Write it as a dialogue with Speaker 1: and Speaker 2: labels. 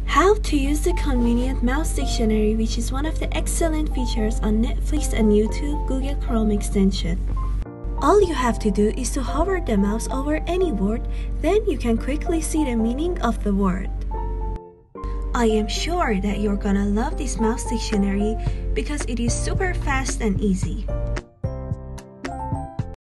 Speaker 1: How to use the convenient mouse dictionary, which is one of the excellent features on Netflix and YouTube Google Chrome extension. All you have to do is to hover the mouse over any word, then you can quickly see the meaning of the word. I am sure that you're gonna love this mouse dictionary because it is super fast and easy.